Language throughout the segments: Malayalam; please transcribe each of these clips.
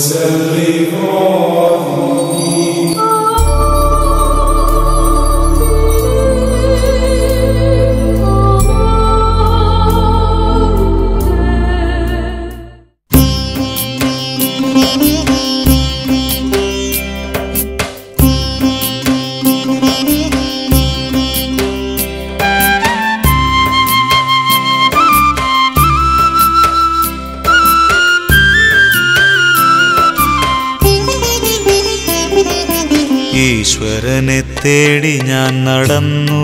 ഈശ്വരനെ തേടി ഞാൻ നടന്നു,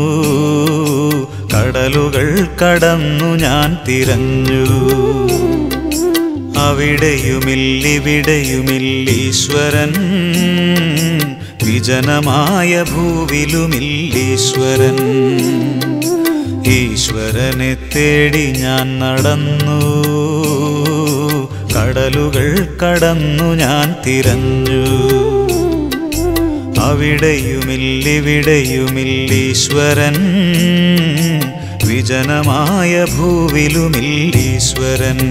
കടലുകൾ കടന്നു ഞാൻ തിരഞ്ഞു. അവിടെയുമില്ലിവിടെയുമില്ലീശ്വരൻ, വിജനമായ ഭൂവിലുമില്ലീശ്വരൻ. ഈശ്വരനെ തേടി ഞാൻ നടന്നു, കടലുകൾ കടന്നു ഞാൻ തിരഞ്ഞു. അവിടെയുമില്ലിവിടെയുമില്ലീശ്വരൻ, വിജനമായ ഭൂവിലുമില്ലീശ്വരൻ.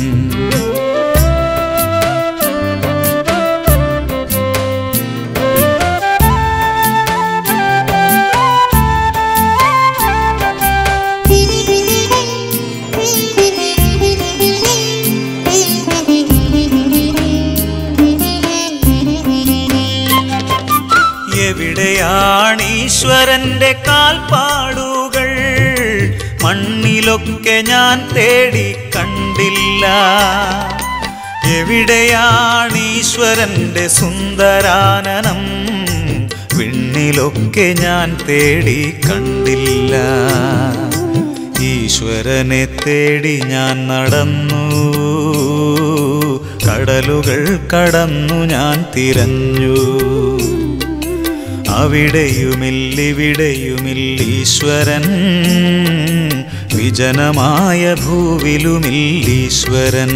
എവിടെയാണീശ്വരന്റെ കാൽപ്പാടുകൾ? മണ്ണിലൊക്കെ ഞാൻ തേടി കണ്ടില്ല. എവിടെയാണീശ്വരന്റെ സുന്ദരാനനം? വിണ്ണിലൊക്കെ ഞാൻ തേടി കണ്ടില്ല. ഈശ്വരനെ തേടി ഞാൻ നടന്നു, കടലുകൾ കടന്നു ഞാൻ തിരഞ്ഞു. അവിടെയുമില്ലിവിടെയുമില്ലീശ്വരൻ, വിജനമായ ഭൂവിലുമില്ലീശ്വരൻ.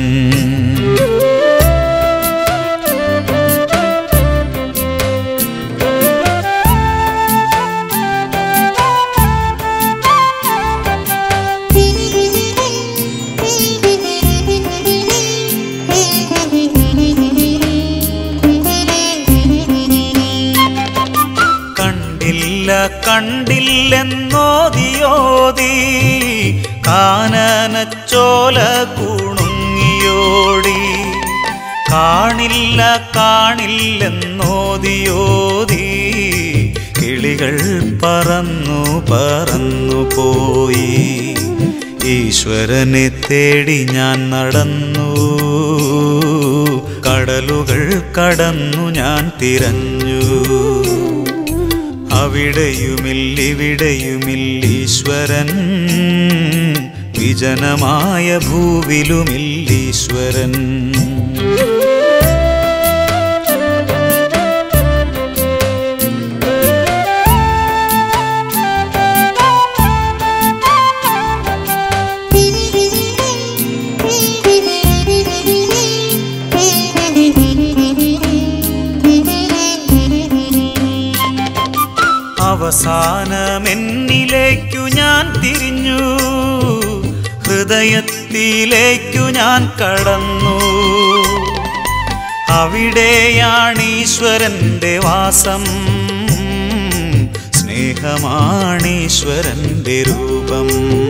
കണ്ടില്ലെന്നോതിയോതി കാനനച്ചോല കുണുങ്ങിയോടി. കാണില്ല കാണില്ലെന്നോതിയോതി കിളികൾ പറന്നു പറന്നു പോയി. ഈശ്വരനെ തേടി ഞാൻ നടന്നു, കടലുകൾ കടന്നു ഞാൻ തിരഞ്ഞു. അവിടെയുമില്ലിവിടെയുമില്ലീശ്വരൻ, വിജനമായ ഭൂവിലുമില്ലീശ്വരൻ. അവസാനമെന്നിലേക്കു ഞാൻ തിരിഞ്ഞു, ഹൃദയത്തിലേക്കു ഞാൻ കടന്നു. അവിടെയാണീശ്വരന്റെ വാസം, സ്നേഹമാണീശ്വരന്റെ രൂപം.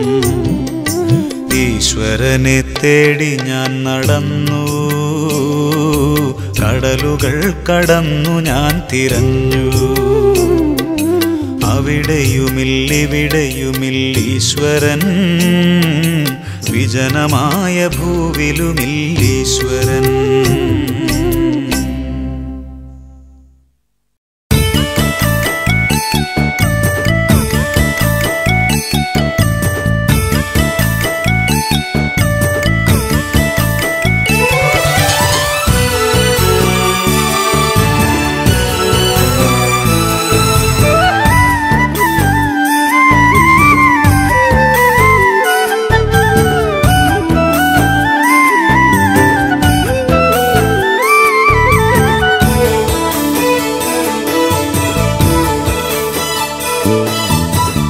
ഈശ്വരനെ തേടി ഞാൻ നടന്നു, കടലുകൾ കടന്നു ഞാൻ തിരഞ്ഞു. അവിടെയുമില്ലിവിടെയുമില്ലീശ്വരൻ, വിജനമായ ഭൂവിലുമില്ലീശ്വരൻ.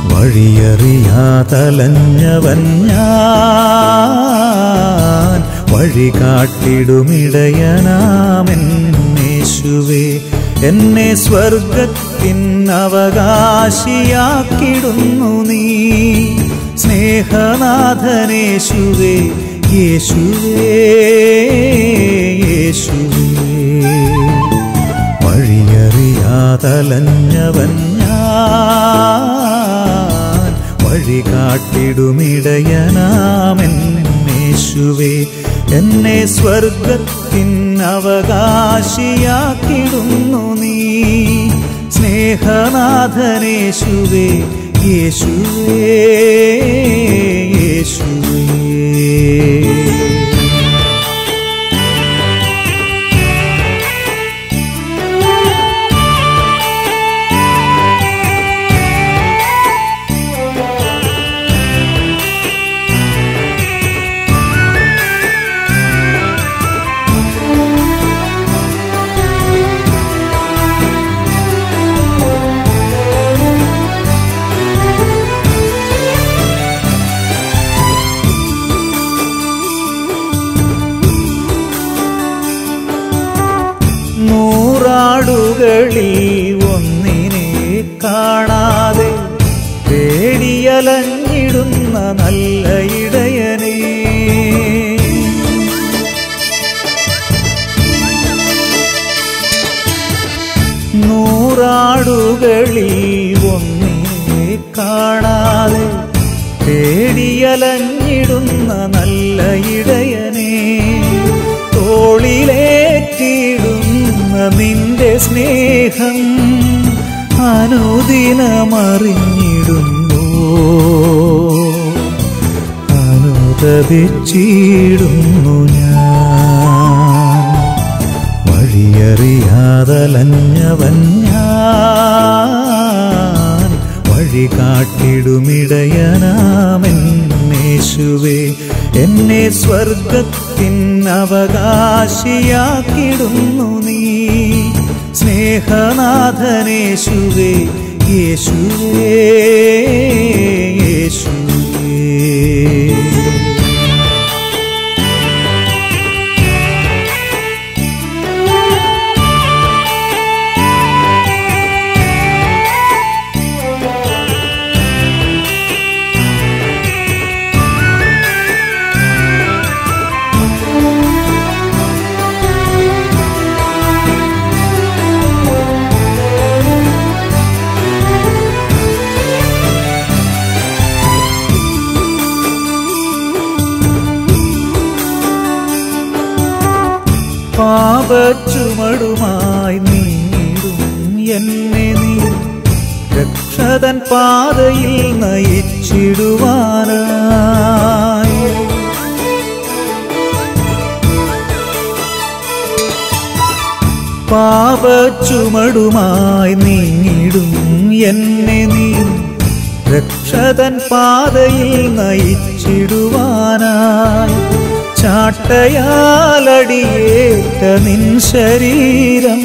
വഴിയറിയാതലഞ്ഞവൻ ഞാൻ, വഴി കാട്ടിടുമിടയനാമെന്നേശുവേ എന്നെ സ്വർഗത്തിൻ അവകാശിയാക്കിടുന്നു നീ സ്നേഹനാഥനേശുവേ യേശുവേ യേശുവേ വഴിയറിയാതലഞ്ഞവൻ ഞാൻ വഴി കാട്ടിടുമിടയനാമെന്നേശുവേ എന്നെ സ്വർഗത്തിൻ അവകാശിയാക്കിടുന്നു നീ സ്നേഹനാഥനേശുവേ യേശുവേ യേശുവേ നൂറാടുകളിൽ ഒന്നിനെ കാണാതെ പേടിയലഞ്ഞിടുന്ന നല്ല ഇടയനേ നൂറാടുകളിൽ ഒന്നിനെ കാണാതെ പേടിയലഞ്ഞിടുന്ന നല്ല ഇടയനേ തോളിലേറ്റിടുന്ന നിന്റെ സ്നേഹം അനുദിനമറിഞ്ഞിടുന്നു അനുതപിച്ചിടുന്നു ഞാൻ വഴിയറിയാതലഞ്ഞവൻ ഞാൻ വഴി കാട്ടിടുമിടയനാമെന്നേശുവേ എന്നെ സ്വർഗത്തിൻ അവകാശിയാക്കിടുന്നു നീ സ്നേഹനാഥനേശുവേ യേശുവേ യേശുവേ പാപച്ചുമടുമായി നീങ്ങിടും എന്നെ നീ രക്ഷതൻ പാതയിൽ നയിച്ചിടുവാനായി പാപച്ചുമടുമായി നീങ്ങിടും എന്നെ നീ രക്ഷതൻ പാതയിൽ നയിച്ചിടുവാനായി ചാട്ടയാലടിയേറ്റ നിൻ ശരീരം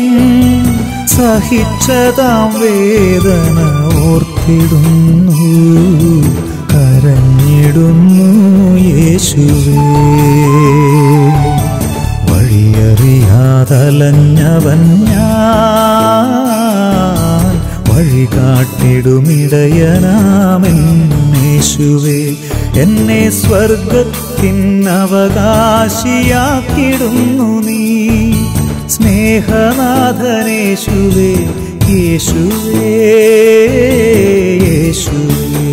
സഹിച്ചതാം വേദന ഓർത്തിടുന്നു കരഞ്ഞിടുന്നു യേശുവേ വഴിയറിയാതലഞ്ഞവൻ ഞാൻ വഴി കാട്ടിടുമിടയനാമെന്നേശുവേ എന്നെ സ്വർഗത്തിൻ അവകാശിയാക്കിടുന്നു നീ സ്നേഹനാഥനേശുവേ യേശുവേ യേശുവേ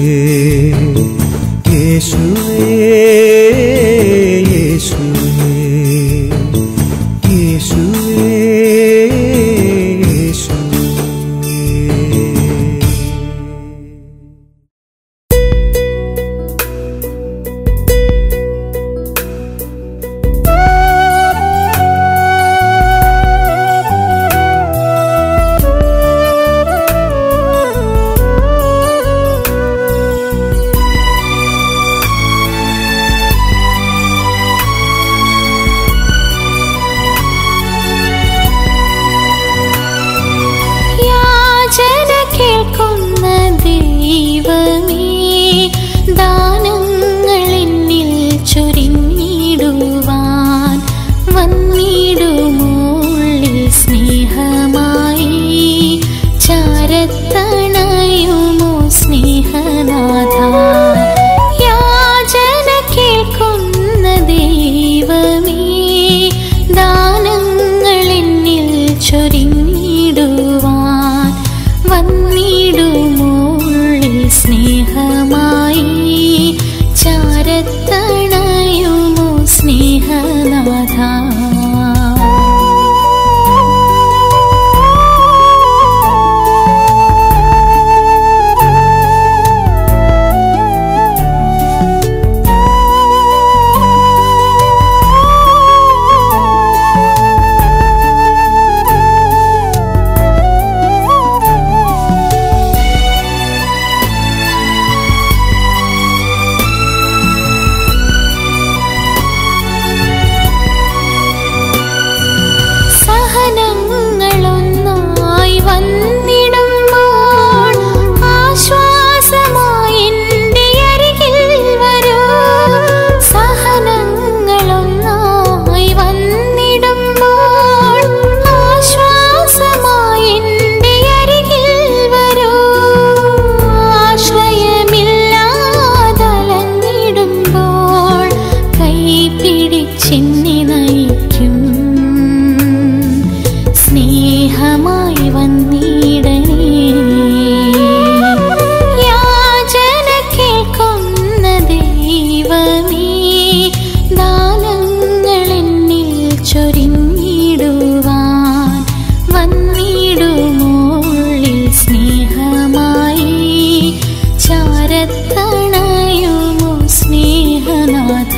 യേശുവേ യേശുവേ യേശുവേ ദാനങ്ങൾ എന്നിൽ ചൊരിഞ്ഞിടുവാൻ ചൊരിഞ്ഞിടുവാൻ വന്നിടുമോളിൽ സ്നേഹമായി ചാരത്തണയുമോ സ്നേഹനാഥ.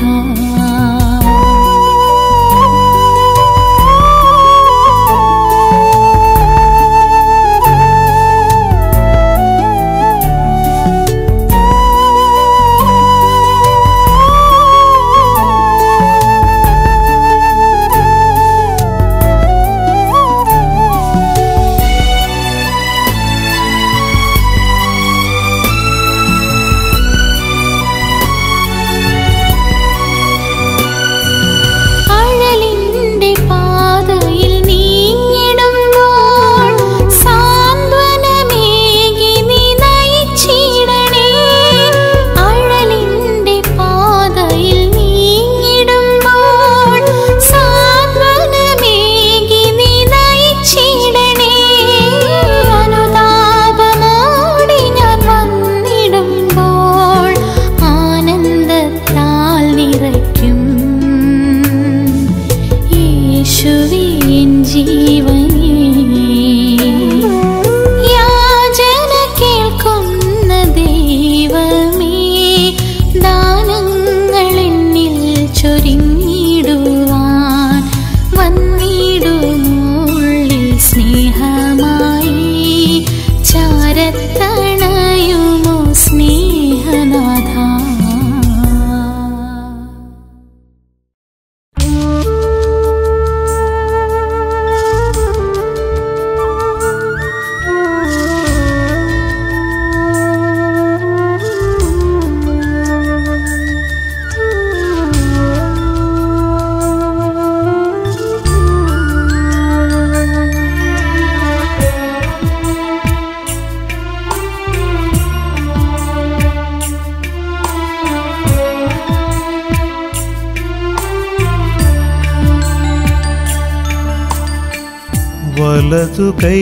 വലതു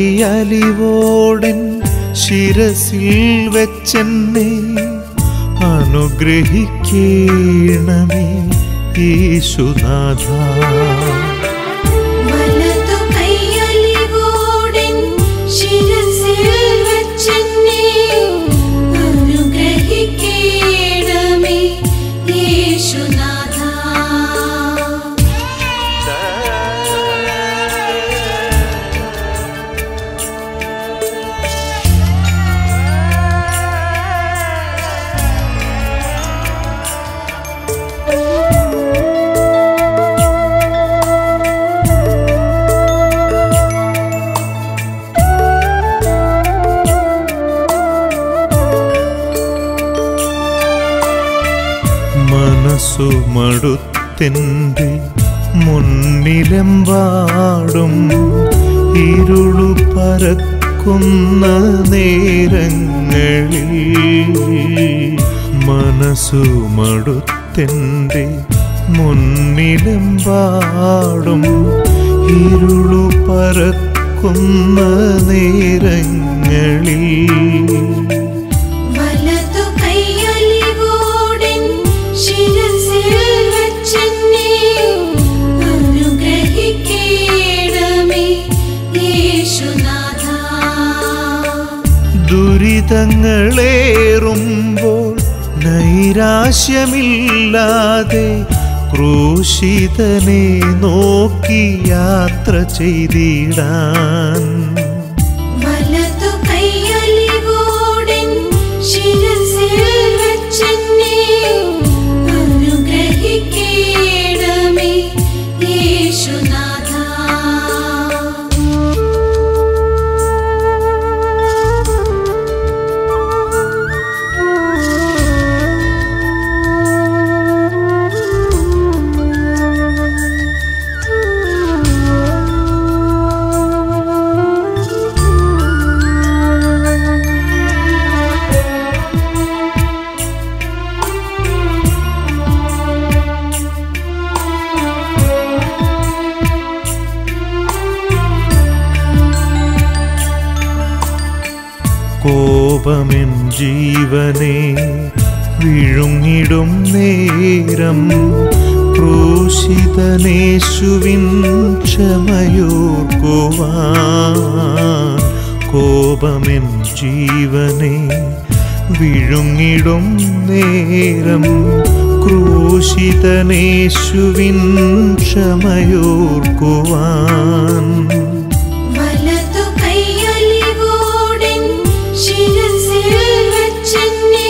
കൈയലിവോടൻ ശിരസിൽ വെച്ചെന്നെ അനുഗ്രഹിക്കണമേ യേശുനാഥ. വലതു കൈയലിവോടൻ ശിരസിൽ വെച്ചെന്നെ അനുഗ്രഹിക്കണമേ യേശുനാഥ. മനസ്സുമടുത്തെൻ്റെ മുന്നിലെമ്പാടും ഇരുളു പരക്കുന്ന നേരങ്ങളിൽ മനസ്സുമടുത്തെൻ്റെ മുന്നിലെമ്പാടും ഇരുളു പരക്കുന്ന നേരങ്ങളിൽ ദുരിതങ്ങളേറുമ്പോൾ നൈരാശ്യമില്ലാതെ ക്രൂശിതനെ നോക്കി യാത്ര ചെയ്തിടാൻ കോപമെൻ ജീവനെ വിഴുങ്ങിടും നേരം ക്രൂശിതനേശുവിൻ ക്ഷമയോർക്കുവാൻ കോപമെൻ ജീവനെ വിഴുങ്ങിടും നേരം ക്രൂശിതനേശുവിൻ ക്ഷമയോർക്കുവാൻ വലതു കൈയലിവോടെൻ ശിരസിൽ വച്ചെന്നെ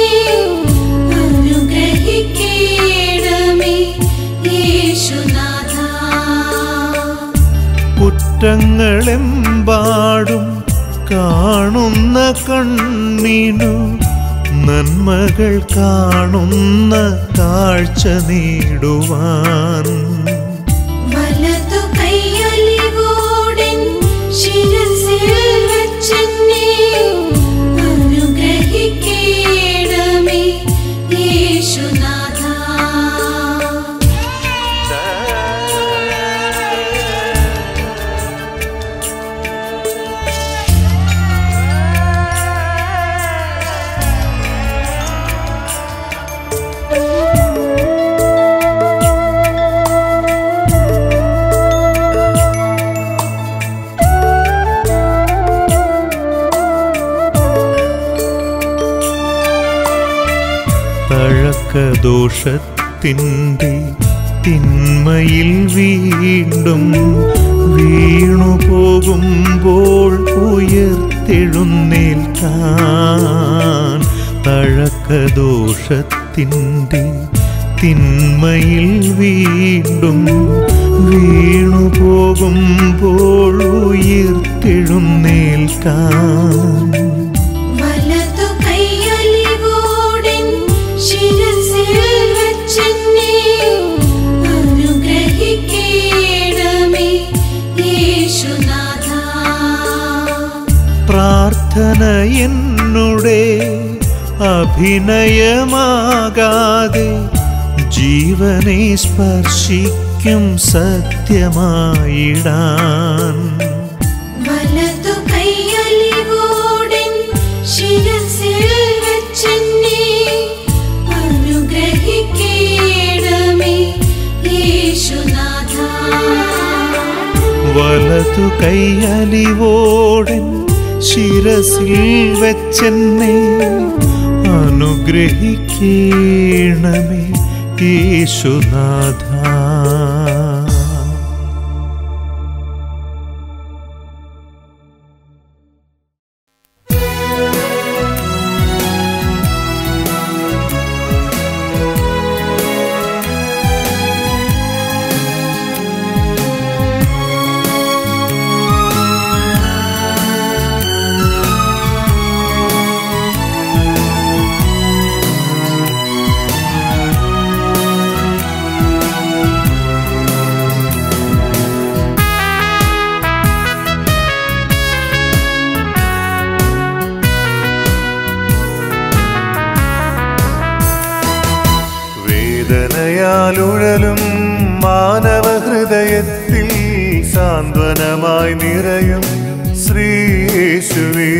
അനുഗ്രഹിക്കണമേ യേശുനാഥാ. കുറ്റങ്ങളെമ്പാടും കാണുന്ന കണ്ണിനു നന്മകൾ കാണുന്ന കാഴ്ച നേടുവാൻ വലതു കൈയലിവോടെൻ ശിരസിൽ വച്ചെന്നെ അനുഗ്രഹിക്കണമേ യേശുനാഥാ. തഴക്കദോഷത്തിൻ്റെ തിന്മയിൽ വീണ്ടും വീണു പോകുമ്പോൾ ഉയർത്തെഴുന്നേൽക്കാൻ തഴക്കദോഷത്തിൻ്റെ തിന്മയിൽ വീണ്ടും വീണു പോകുമ്പോൾ ഉയർത്തെഴുന്നേൽക്കാൻ വലതു കൈയലിവോടെൻ ശിരസിൽ വച്ചെന്നെ അനുഗ്രഹിക്കണമേ യേശുനാഥാ. പ്രാർത്ഥന എന്നുടെ അഭിനയമാകാതെ ജീവനെ സ്പർശിക്കും സത്യമായിടാൻ വലതു കൈയലിവോടെൻ ശിരസിൽ വച്ചെന്നെ അനുഗ്രഹിക്കണമേ യേശുനാഥാ. വലതു കൈയലിവോടൻ ശിരസിൽ വെച്ചെന്നെ അനുഗ്രഹിക്കണമേ യേശുനാഥാ. വേദനയാലുഴലും മാനവഹൃദയത്തിൽ സാന്ത്വനമായി നിറയും ശ്രീയേശുവേ.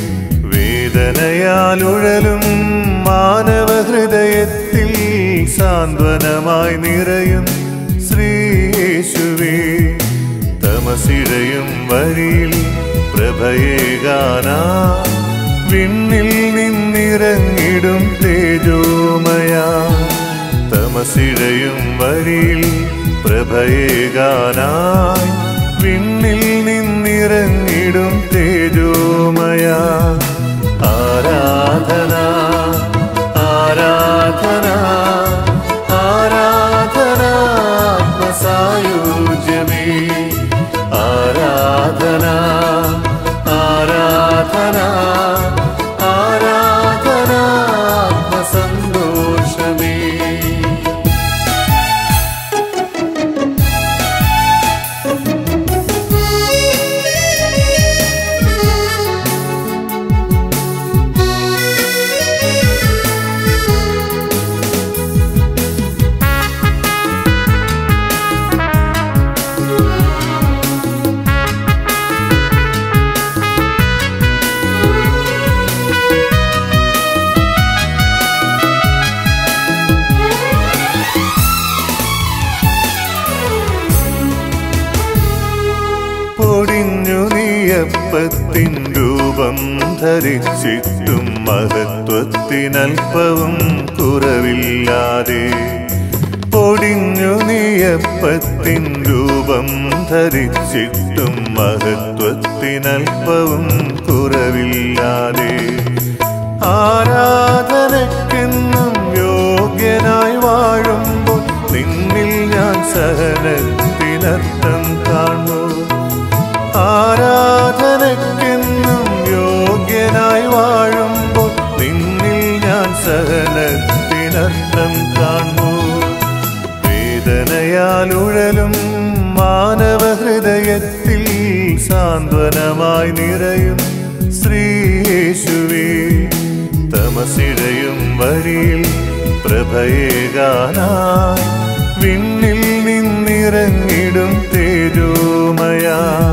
വേദനയാലുഴലും മാനവഹൃദയത്തിൽ സാന്ത്വനമായി നിറയും ശ്രീയേശുവേ. തമസിഴയും വഴിയിൽ പ്രഭയേകാനാ വിണ്ണിൽ നിന്നിറങ്ങിടും തേജോമയാ. തമസിഴയും വഴിയിൽ പ്രഭയേകാനായി വിണ്ണിൽ നിന്നിറങ്ങിടും തേജോമയാ. ആരാധന ആരാധന ആരാധന ആത്മസായുജ്യമേ. ആരാധന ആരാധന ആരാധന ആത്മസന്തോഷമേ. പൊടിഞ്ഞു നീയപ്പത്തിൻ രൂപം ധരിച്ചിട്ടും മഹത്വത്തിനൽപ്പവും കുറവില്ലാതെ. പൊടിഞ്ഞു നീയപ്പത്തിൻ രൂപം ധരിച്ചിട്ടും മഹത്വത്തിനൽപ്പവും കുറവില്ലാതെ. ആരാധനയ്ക്കെന്നും യോഗ്യനായി വാഴുമ്പോൾ നിന്നിൽ ഞാൻ സഹനത്തിനർത്ഥം കാണൂ. ആരാധനയ്ക്കെന്നും യോഗ്യനായി വാഴുമ്പോൾ നിന്നിൽ ഞാൻ സഹനത്തിനർത്ഥം കാണൂ. വേദനയാൽ ഉഴലും മാനവഹൃദയത്തിൽ സാന്ത്വനമായി നിറയും ശ്രീയേശുവേ, തമസിഴയും വഴിയിൽ പ്രഭയേകാനായി വിണ്ണിൽ നിന്നിറങ്ങിടും തേജോമയാ.